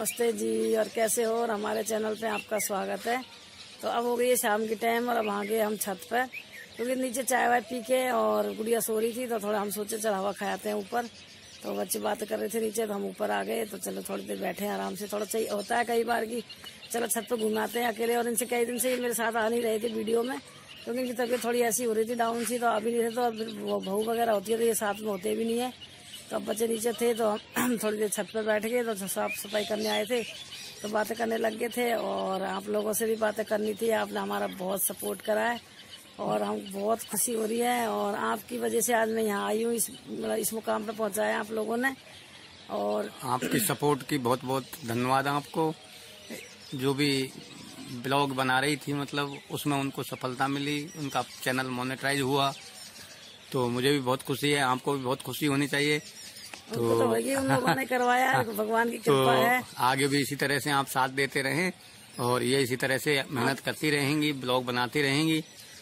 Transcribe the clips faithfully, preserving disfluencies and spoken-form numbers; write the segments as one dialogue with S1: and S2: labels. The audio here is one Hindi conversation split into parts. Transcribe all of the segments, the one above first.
S1: नमस्ते जी, और कैसे हो? और हमारे चैनल पे आपका स्वागत है। तो अब हो गई है शाम की टाइम और अब आ गए हम छत पर, क्योंकि नीचे चाय वाय पी के और गुड़िया सो रही थी तो थोड़ा हम सोचे चल हवा खाते हैं ऊपर। तो बच्चे बात कर रहे थे नीचे, तो हम ऊपर आ गए। तो चलो थोड़ी देर बैठे आराम से, थोड़ा चाहिए होता है कई बार कि चलो छत पर घुमाते हैं अकेले। और इनसे कई दिन से ये मेरे साथ आ नहीं रहे थे वीडियो में, क्योंकि इनकी तबीयत थोड़ी ऐसी हो रही थी डाउन सी, तो आ भी नहीं रहे। तो बहू वगैरह होती है तो ये साथ में होते भी नहीं है। तो अब बच्चे नीचे थे तो हम थोड़ी देर छत पर बैठ गए, तो साफ सफाई करने आए थे तो बातें करने लग गए थे। और आप लोगों से भी बातें करनी थी, आपने हमारा बहुत सपोर्ट करा है और हम बहुत खुशी हो रही है। और आपकी वजह से आज मैं यहाँ आई हूँ, इस मतलब इस मुकाम पर पहुँचाया आप लोगों ने। और
S2: आपकी सपोर्ट की बहुत बहुत धन्यवाद आपको। जो भी ब्लॉग बना रही थी मतलब उसमें उनको सफलता मिली, उनका चैनल मोनेटाइज हुआ, तो मुझे भी बहुत खुशी है, आपको भी बहुत खुशी होनी चाहिए।
S1: तो, तो वही उन लोगों ने करवाया है, भगवान की कृपा
S2: तो
S1: है।
S2: आगे भी इसी तरह से आप साथ देते रहें और ये इसी तरह से मेहनत करती रहेंगी, ब्लॉग बनाती रहेंगी।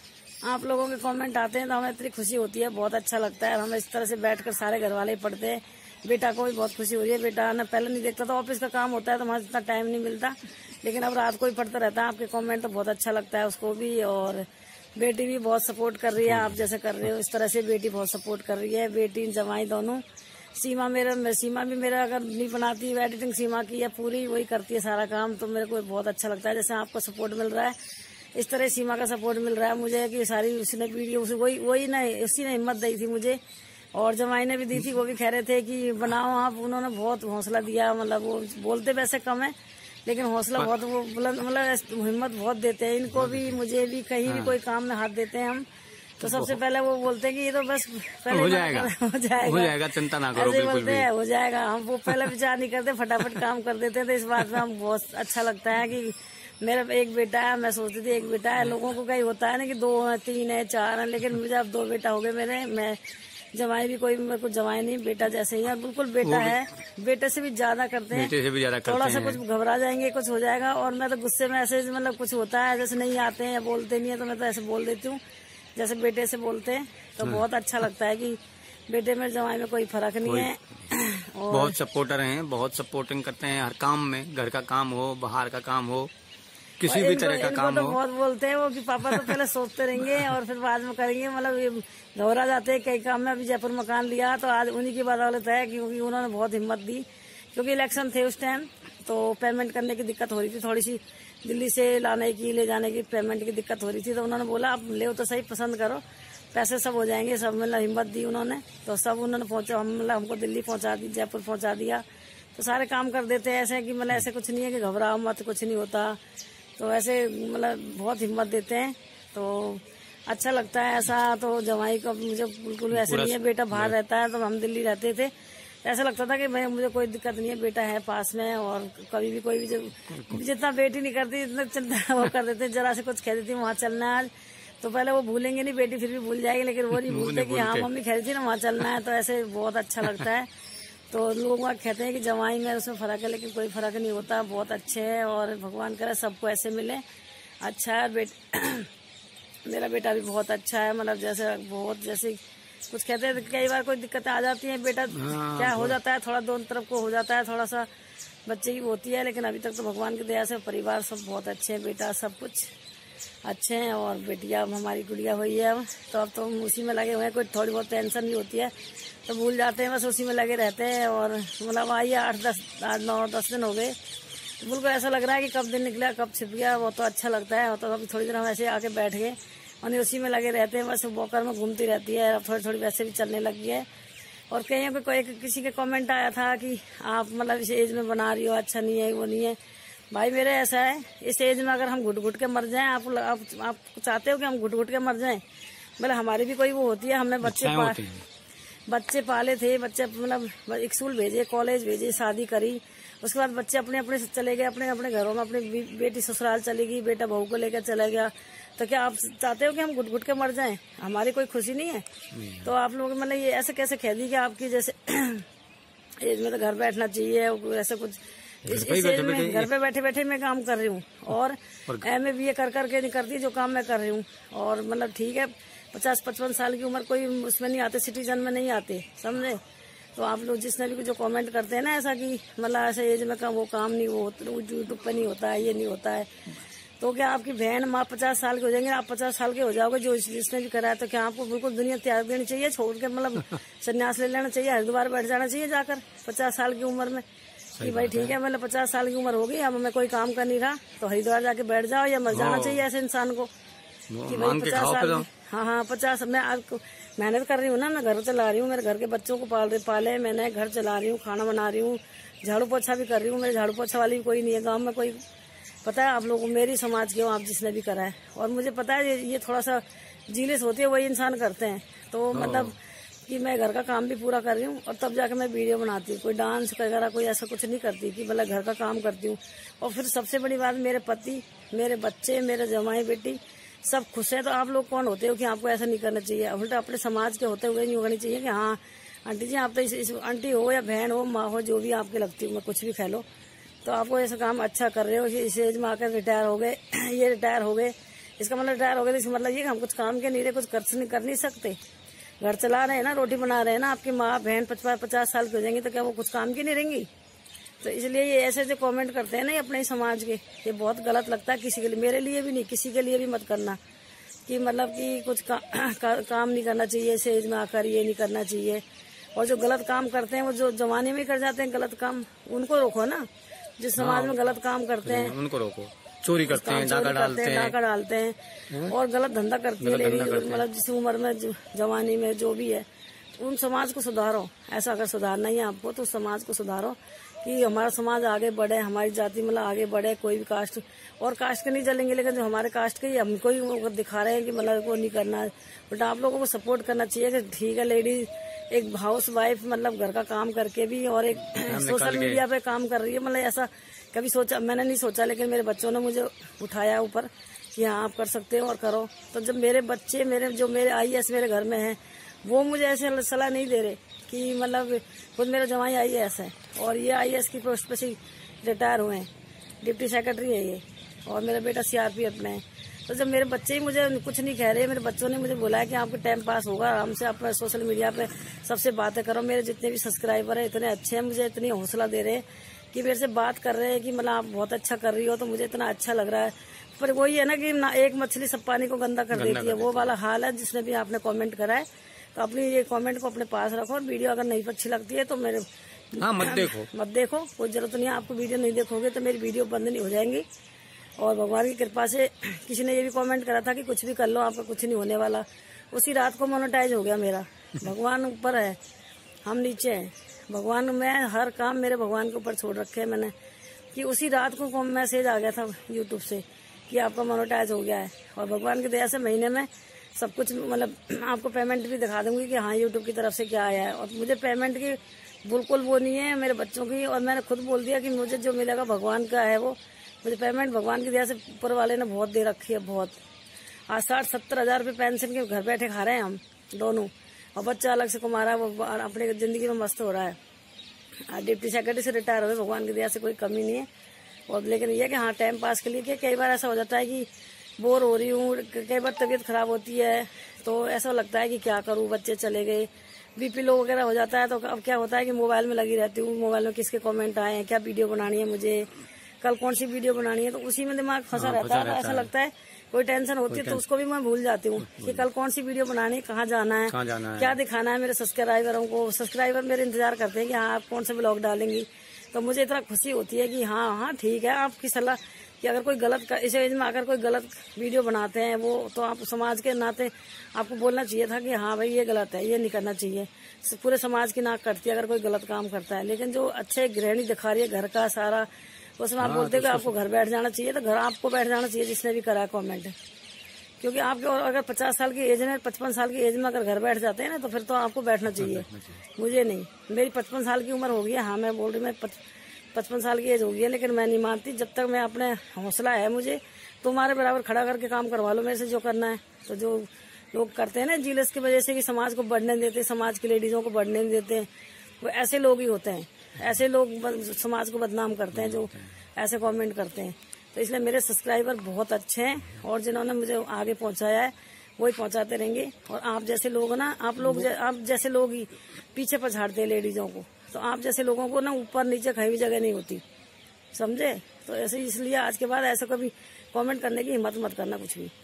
S1: आप लोगों के कमेंट आते हैं तो हमें इतनी खुशी होती है, बहुत अच्छा लगता है। हमें इस तरह से बैठकर सारे घर वाले पढ़ते हैं। बेटा को भी बहुत खुशी हो रही है। बेटा ने पहले नहीं देखता था, ऑफिस का काम होता है तो हमारे इतना टाइम नहीं मिलता, लेकिन अब रात को ही पढ़ता रहता है। आपके कमेंट तो बहुत अच्छा लगता है उसको भी। और बेटी भी बहुत सपोर्ट कर रही है, आप जैसे कर रहे हो इस तरह से बेटी बहुत सपोर्ट कर रही है। बेटी जमाई दोनों। सीमा मेरा सीमा भी मेरा अगर नहीं बनाती एडिटिंग सीमा की है पूरी, वही करती है सारा काम। तो मेरे को बहुत अच्छा लगता है जैसे आपको सपोर्ट मिल रहा है, इस तरह सीमा का सपोर्ट मिल रहा है मुझे कि सारी उसने वीडियो वही वही नहीं उसी ने हिम्मत दी थी मुझे, और जमाई ने भी दी थी। वो भी कह रहे थे कि बनाओ आप, उन्होंने बहुत हौसला दिया। मतलब वो बोलते वैसे कम है लेकिन हौसला बहुत, वो मतलब हिम्मत बहुत देते हैं इनको भी, मुझे भी। कहीं भी कोई काम में हाथ देते हैं हम तो सबसे पहले वो बोलते हैं कि ये तो बस पहले
S2: हो जाएगा
S1: हो जाएगा
S2: हो जाएगा चिंता ना करो,
S1: ऐसे
S2: बिल्कुल
S1: बोलते
S2: भी
S1: हैं हो जाएगा। हम वो पहले विचार नहीं करते, फटाफट काम कर देते हैं। तो इस बात में हम बहुत अच्छा लगता है कि मेरा एक बेटा है। मैं सोचती थी एक बेटा है, लोगों को कहीं होता है ना कि दो है, तीन है, चार है, लेकिन मुझे अब दो बेटा हो गए मेरे। मैं जवाई भी कोई मेरे को जवाई नहीं, बेटा जैसे ही है, बिल्कुल बेटा है। बेटे से भी ज्यादा करते हैं,
S2: बेटे से भी ज्यादा करते
S1: थोड़ा सा
S2: हैं।
S1: कुछ घबरा जाएंगे, कुछ हो जाएगा। और मैं तो गुस्से में ऐसे मतलब कुछ होता है जैसे नहीं आते हैं या बोलते नहीं है तो मैं तो ऐसे बोल देती हूँ जैसे बेटे से बोलते हैं। तो बहुत अच्छा लगता है कि बेटे में जवाई में कोई फर्क नहीं है। और
S2: बहुत सपोर्टर हैं, बहुत सपोर्टिंग करते हैं हर काम में, घर का काम हो, बाहर का काम हो, किसी भी तरह का काम
S1: तो
S2: हो।
S1: बहुत बोलते हैं वो कि पापा तो पहले सोचते रहेंगे और फिर बाद में करेंगे। मतलब घबरा जाते हैं कई काम में। अभी जयपुर मकान लिया तो आज उन्हीं की बदौलत है, क्योंकि उन्होंने बहुत हिम्मत दी। क्योंकि इलेक्शन थे उस टाइम तो पेमेंट करने की दिक्कत हो रही थी थोड़ी सी, दिल्ली से लाने की ले जाने की पेमेंट की दिक्कत हो रही थी। तो उन्होंने बोला आप ले तो सही, पसंद करो, पैसे सब हो जाएंगे। सब मतलब हिम्मत दी उन्होंने, तो सब उन्होंने पहुंचा, हम मतलब हमको दिल्ली पहुंचा दी, जयपुर पहुंचा दिया। तो सारे काम कर देते हैं ऐसे कि मतलब ऐसे कुछ नहीं है कि घबराओ मत, कुछ नहीं होता। तो ऐसे मतलब बहुत हिम्मत देते हैं, तो अच्छा लगता है ऐसा। तो जवाई को मुझे बिल्कुल ऐसे नहीं है, बेटा बाहर रहता है तो हम दिल्ली रहते थे, ऐसा लगता था कि भाई मुझे कोई दिक्कत नहीं है, बेटा है पास में। और कभी भी कोई भी जितना बेटी नहीं करती इतना चिंता वो कर देते, जरा से कुछ कह देती वहाँ चलना है आज, तो पहले वो भूलेंगे नहीं, बेटी फिर भी भूल जाएगी, लेकिन वो नहीं भूलते कि हाँ मम्मी कह रही थी ना वहाँ चलना है। तो ऐसे बहुत अच्छा लगता है। तो लोग वहाँ कहते हैं कि जवाई में उसमें फर्क है, लेकिन कोई फर्क नहीं होता, बहुत अच्छे हैं। और भगवान करे सबको ऐसे मिले। अच्छा है बेटा मेरा बेटा भी बहुत अच्छा है, मतलब जैसे बहुत जैसे कुछ कहते हैं कई बार कोई दिक्कतें आ जाती हैं, बेटा क्या हो जाता है, थोड़ा दोनों तरफ को हो जाता है, थोड़ा सा बच्चे की होती है। लेकिन अभी तक तो भगवान की दया से परिवार सब बहुत अच्छे हैं, बेटा सब कुछ अच्छे हैं। और बेटिया हमारी गुड़िया हुई है अब, तो अब तो हम उसी में लगे हुए हैं। कोई थोड़ी बहुत टेंशन नहीं होती है तो भूल जाते हैं, बस उसी में लगे रहते हैं। और मतलब आइए आठ दस आठ नौ दस दिन हो गए, बिल्कुल ऐसा लग रहा है कि कब दिन निकला कब छिप गया। वो तो अच्छा लगता है। तो अभी थोड़ी देर हम ऐसे आके बैठ गए और उसी में लगे रहते हैं, बस वॉकर में घूमती रहती है। अब थोड़ी थोड़ी वैसे भी चलने लगी है। और कहीं पे कोई किसी के कमेंट आया था कि आप मतलब इस एज में बना रही हो, अच्छा नहीं है, वो नहीं है। भाई मेरे ऐसा है, इस एज में अगर हम घुट घुट के मर जाएं, आप आप, आप चाहते हो कि हम घुट घुट के मर जाएं? मतलब हमारी भी कोई वो होती है, हमने बच्चे पा, बच्चे पाले थे, बच्चे मतलब स्कूल भेजे, कॉलेज भेजे, शादी करी, उसके बाद बच्चे अपने अपने चले गए अपने अपने घरों में, अपनी बेटी ससुराल चली गई, बेटा बहू को लेकर चला गया। तो क्या आप चाहते हो कि हम घुट घुट के मर जाएं? हमारी कोई खुशी नहीं है। तो आप लोग मतलब ये ऐसे कैसे कह दी कि आपकी जैसे एज में तो घर बैठना चाहिए, ऐसा कुछ इस एज में घर पे बैठे बैठे मैं काम कर रही हूँ। और एम ए बी ए कर करके नहीं करती जो काम मैं कर रही हूँ। और मतलब ठीक है, पचास पचपन साल की उम्र कोई उसमें नहीं आते, सिटीजन में नहीं आते, समझे। तो आप लोग जिसने भी जो कमेंट करते हैं ना ऐसा कि मतलब ऐसे एज में का वो काम नहीं वो यूट्यूब पे नहीं होता है, ये नहीं होता है, तो क्या आपकी बहन माँ पचास साल के हो जाएंगे, आप पचास साल के हो जाओगे जो जिसने भी करा है, तो क्या आपको बिल्कुल दुनिया त्याग देनी चाहिए, छोड़ के मतलब संन्यास ले लेना चाहिए, हरिद्वार बैठ जाना चाहिए जाकर पचास साल की उम्र में कि भाई ठीक है मतलब पचास साल की उम्र हो गई, अब मैं कोई काम कर नहीं रहा तो हरिद्वार जाके बैठ जाओ, या मर जाना चाहिए ऐसे इंसान को कि भाई पचास साल। हाँ हाँ पचास, मैं आज मेहनत कर रही हूँ ना, मैं घर चला रही हूँ, मेरे घर के बच्चों को पाल पाले मैंने, घर चला रही हूँ, खाना बना रही हूँ, झाड़ू पोछा भी कर रही हूँ, मेरे झाड़ू पोछा वाली भी कोई नहीं है गाँव में कोई, पता है आप लोगों को मेरी समाज के हो आप जिसने भी करा है, और मुझे पता है ये, ये थोड़ा सा जीलेस होती है वही इंसान करते हैं, तो मतलब कि मैं घर का काम भी पूरा कर रही हूँ और तब जाकर मैं वीडियो बनाती हूँ, कोई डांस वगैरह कोई ऐसा कुछ नहीं करती कि मतलब घर का काम करती हूँ। और फिर सबसे बड़ी बात मेरे पति, मेरे बच्चे, मेरे जमाई बेटी सब खुश है, तो आप लोग कौन होते हो कि आपको ऐसा नहीं करना चाहिए, उल्टा अपने समाज के होते हुए नहीं होनी चाहिए कि हाँ आंटी जी आप तो इस, इस आंटी हो या बहन हो माँ हो जो भी आपके लगती हो, मैं कुछ भी कह लो, तो आपको ऐसा काम अच्छा कर रहे हो, इस एज में आकर रिटायर हो गए ये रिटायर हो गए, इसका मतलब रिटायर हो गए तो इसका मतलब ये कि हम कुछ काम के नहीं रहे, कुछ कर नहीं कर नहीं सकते, घर चला रहे हैं ना, रोटी बना रहे हैं ना, आपकी माँ बहन पचास पचास साल की हो जाएंगी तो क्या वो कुछ काम की नहीं रहेंगी। तो इसलिए ये ऐसे जो कमेंट करते हैं ना अपने समाज के, ये बहुत गलत लगता है किसी के लिए, मेरे लिए भी नहीं किसी के लिए भी मत करना कि मतलब कि कुछ का, का, काम नहीं करना चाहिए इस एज में आकर, ये नहीं करना चाहिए। और जो गलत काम करते हैं वो जो जमाने में कर जाते हैं गलत काम, उनको रोको ना, जिस समाज में गलत काम करते हैं
S2: उनको रोको, चोरी करते हैं, डाका डालते हैं,
S1: डाका डालते हैं और गलत धंधा करती है लेडीज, मतलब जिस उम्र में जवानी में जो भी है, उन समाज को सुधारो। ऐसा अगर सुधारना ही है आपको तो समाज को सुधारो कि हमारा समाज आगे बढ़े, हमारी जाति मतलब आगे बढ़े, कोई भी कास्ट और कास्ट के नहीं चलेंगे, लेकिन जो हमारे कास्ट के हमको ही दिखा रहे हैं कि मतलब को नहीं करना है, बट आप लोगों को सपोर्ट करना चाहिए कि ठीक है लेडीज एक हाउस वाइफ मतलब घर का काम करके भी और एक सोशल मीडिया पे काम कर रही है, मतलब ऐसा कभी सोचा मैंने नहीं सोचा, लेकिन मेरे बच्चों ने मुझे उठाया ऊपर कि हाँ आप कर सकते हो और करो। तो जब मेरे बच्चे मेरे जो मेरे आई एस मेरे घर में हैं वो मुझे ऐसे सलाह नहीं दे रहे कि मतलब खुद मेरा जमाई आई एस है और ये आई एस की पोस्ट पे से रिटायर हुए हैं, डिप्टी सेक्रेटरी है ये, और मेरा बेटा सी आर पी एफ में है। तो जब मेरे बच्चे ही मुझे कुछ नहीं कह रहे, मेरे बच्चों ने मुझे बोला है कि आपका टाइम पास होगा आराम से, आप सोशल मीडिया पे सबसे बातें करो, मेरे जितने भी सब्सक्राइबर है इतने अच्छे हैं, मुझे इतनी हौसला दे रहे हैं कि मेरे से बात कर रहे हैं कि मतलब आप बहुत अच्छा कर रही हो, तो मुझे इतना अच्छा लग रहा है। पर वही है ना कि ना एक मछली सब पानी को गंदा कर देती है, वो वाला हाल है। जिसने भी आपने कमेंट करा है तो अपनी ये कमेंट को अपने पास रखो, और वीडियो अगर नहीं अच्छी लगती है तो मेरे
S2: हाँ मत देखो
S1: मत देखो, कोई जरूरत नहीं है, आपको वीडियो नहीं देखोगे तो मेरी वीडियो बंद नहीं हो जाएंगी। और भगवान की कृपा से किसी ने ये भी कमेंट करा था कि कुछ भी कर लो आपका कुछ नहीं होने वाला, उसी रात को मोनेटाइज हो गया मेरा। भगवान ऊपर है, हम नीचे हैं, भगवान में हर काम मेरे भगवान के ऊपर छोड़ रखे हैं मैंने, कि उसी रात को मैसेज आ गया था यूट्यूब से कि आपका मोनेटाइज हो गया है। और भगवान की दया से महीने में सब कुछ मतलब आपको पेमेंट भी दिखा दूंगी कि हाँ यूट्यूब की तरफ से क्या आया है। और मुझे पेमेंट की बिल्कुल वो नहीं है मेरे बच्चों की, और मैंने खुद बोल दिया कि मुझे जो मिलेगा भगवान का है, वो मुझे पेमेंट भगवान की दया से ऊपर वाले ने बहुत दे रखी है, बहुत। आज साठ सत्तर हजार रुपये पेंशन के घर बैठे खा रहे हैं हम दोनों, और बच्चा अलग से कमा रहा है, वो अपने जिंदगी में मस्त हो रहा है। आज डिप्टी सेक्रेटरी से रिटायर हुए, भगवान की दया से कोई कमी नहीं है। और लेकिन ये कि हाँ टाइम पास के लिए कि कई बार ऐसा हो जाता है कि बोर हो रही हूँ, कई बार तबीयत खराब होती है तो ऐसा लगता है कि क्या करूँ, बच्चे चले गए, बीपी लो वगैरह हो जाता है, तो अब क्या होता है कि मोबाइल में लगी रहती हूँ, मोबाइल में किसके कमेंट आए हैं, क्या वीडियो बनानी है मुझे, कल कौन सी वीडियो बनानी है, तो उसी में दिमाग फंसा
S2: हाँ,
S1: रहता है। तो ऐसा लगता है कोई टेंशन होती है तो उसको भी मैं भूल जाती हूँ कि कल कौन सी वीडियो बनानी है, कहाँ जाना है,
S2: कहाँ जाना है, क्या
S1: दिखाना है मेरे सब्सक्राइबरों को। सब्सक्राइबर मेरे इंतजार करते हैं कि हाँ आप कौन से ब्लॉग डालेंगी, तो मुझे इतना खुशी होती है कि हाँ हाँ ठीक है आपकी सलाह, कि अगर कोई गलत इस एज में अगर कोई गलत वीडियो बनाते हैं वो, तो आप समाज के नाते आपको बोलना चाहिए था कि हाँ भाई ये गलत है, ये नहीं करना चाहिए। पूरे समाज की नाक कटती है अगर कोई गलत काम करता है, लेकिन जो अच्छे गृहिणी दिखा रही है घर का सारा, उसमें आप बोलते हैं कि आपको घर बैठ जाना चाहिए, तो घर आपको बैठ जाना चाहिए जिसने भी करा कमेंट। क्योंकि आपके और अगर पचास साल की एज में पचपन साल की एज में अगर घर बैठ जाते हैं ना तो फिर तो आपको बैठना चाहिए, मुझे नहीं। मेरी पचपन साल की उम्र हो गई है, हाँ मैं बोल रही मैं पचपन साल की एज हो गई है, लेकिन मैं नहीं मानती। जब तक मैं अपने हौसला है मुझे, तुम्हारे बराबर खड़ा करके काम करवा लो मेरे से जो करना है। तो जो लोग करते हैं ना जीलस की वजह से कि समाज को बढ़ने देते, समाज की लेडीजों को बढ़ने नहीं देते, वो ऐसे लोग ही होते हैं, ऐसे लोग समाज को बदनाम करते हैं जो ऐसे कमेंट करते हैं। तो इसलिए मेरे सब्सक्राइबर बहुत अच्छे हैं और जिन्होंने मुझे आगे पहुंचाया है वही पहुंचाते रहेंगे। और आप जैसे लोग ना, आप लोग जै, आप जैसे लोग ही पीछे पछाड़ते हैं लेडीजों को, तो आप जैसे लोगों को ना ऊपर नीचे कहीं भी जगह नहीं होती, समझे। तो ऐसे इसलिए आज के बाद ऐसा कभी कमेंट करने की हिम्मत मत करना कुछ भी।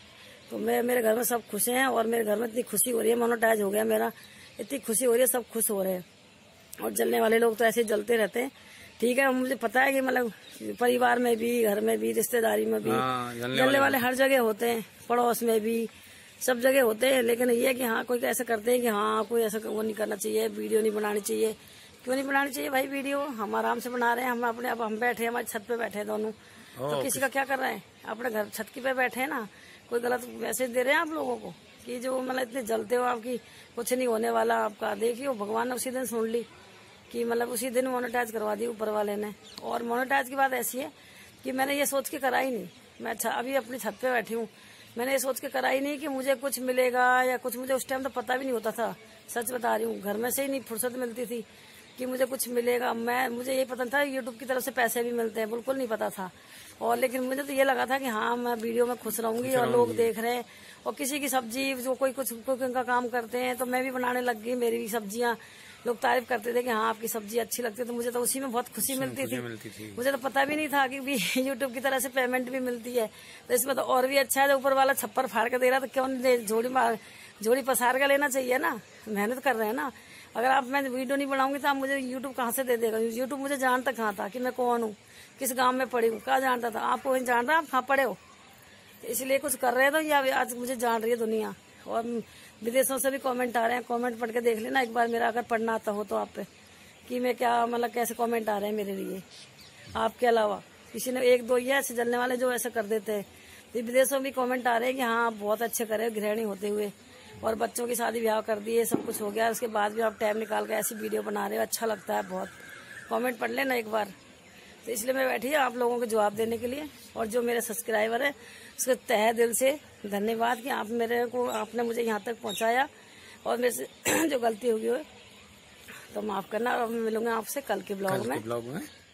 S1: तो मैं, मेरे घर में सब खुश हैं और मेरे घर में इतनी खुशी हो रही है, मोनेटाइज हो गया मेरा, इतनी खुशी हो रही है, सब खुश हो रहे हैं। और जलने वाले लोग तो ऐसे ही जलते रहते हैं। ठीक है, मुझे पता है कि मतलब परिवार में भी, घर में भी, रिश्तेदारी में भी जलने वाले हर जगह होते हैं, पड़ोस में भी, सब जगह होते हैं। लेकिन ये है कि हाँ कोई ऐसा करते हैं कि हाँ कोई ऐसा वो नहीं करना चाहिए, वीडियो नहीं बनानी चाहिए। क्यों नहीं बनानी चाहिए भाई वीडियो? हम आराम से बना रहे हैं, हम अपने, अब हम बैठे हैं, हमारी छत पे बैठे हैं दोनों, तो किसी का क्या कर रहे हैं? अपने घर छत की पे बैठे हैं ना। कोई गलत मैसेज दे रहे हैं आप लोगों को कि जो मतलब इतने जलते हो, आपकी कुछ नहीं होने वाला आपका। देखियो भगवान ने उसी दिन सुन ली कि मतलब उसी दिन मोनेटाइज करवा दी ऊपर वाले ने। और मोनेटाइज की बात ऐसी है कि मैंने ये सोच के करा ही नहीं। मैं अच्छा अभी अपनी छत पे बैठी हूँ, मैंने ये सोच के करा ही नहीं कि मुझे कुछ मिलेगा या कुछ, मुझे उस टाइम तो पता भी नहीं होता था, सच बता रही हूँ। घर में से ही नहीं फुर्सत मिलती थी कि मुझे कुछ मिलेगा। मैं मुझे ये पता था यूट्यूब की तरफ से पैसे भी मिलते हैं, बिल्कुल नहीं पता था। और लेकिन मुझे तो ये लगा था कि हाँ मैं वीडियो में खुश रहूंगी और लोग देख रहे हैं। और किसी की सब्जी, जो कोई कुछ कुकिंग का काम करते हैं, तो मैं भी बनाने लग गई। मेरी भी सब्जियां लोग तारीफ करते थे कि हाँ आपकी सब्जी अच्छी लगती है, तो मुझे तो उसी में बहुत खुशी मिलती थी। मिलती थी मुझे तो पता भी नहीं था कि भी यूट्यूब की तरह से पेमेंट भी मिलती है। तो इसमें तो और भी अच्छा है, ऊपर वाला छप्पर फाड़ के दे रहा, तो क्यों नहीं झोड़ी मार झोड़ी पसार का लेना चाहिए ना। मेहनत कर रहे हैं ना। अगर आप, मैं वीडियो नहीं बनाऊंगी तो आप मुझे यूट्यूब कहाँ से दे देगा? यूट्यूब मुझे जानता कहाँ था कि मैं कौन हूँ, किस गांव में पड़ी हूँ, कहाँ जानता था? आपको वही जान रहा है, आप कहाँ पड़े हो, तो इसलिए कुछ कर रहे हैं। तो ये आज मुझे जान रही है दुनिया। और विदेशों से भी कमेंट आ रहे हैं, कमेंट पढ़ के देख लेना एक बार मेरा, अगर पढ़ना आता हो तो आप पे, कि मैं क्या मतलब कैसे कमेंट आ रहे हैं मेरे लिए। आपके अलावा किसी ने एक दो ये ऐसे जलने वाले जो ऐसा कर देते हैं, तो विदेशों में भी कमेंट आ रहे हैं कि हाँ आप बहुत अच्छे करे गृहिणी होते हुए, और बच्चों की शादी ब्याह कर दिए, सब कुछ हो गया, उसके बाद भी आप टाइम निकाल कर ऐसी वीडियो बना रहे हो, अच्छा लगता है बहुत। कमेंट पढ़ लेना एक बार। तो इसलिए मैं बैठी है आप लोगों को जवाब देने के लिए। और जो मेरे सब्सक्राइबर है उसके तहे दिल से धन्यवाद कि आप मेरे को, आपने मुझे यहाँ तक पहुँचाया। और मेरे से जो गलती होगी हो तो माफ़ करना। और मैं मिलूंगा आपसे कल के ब्लॉग में।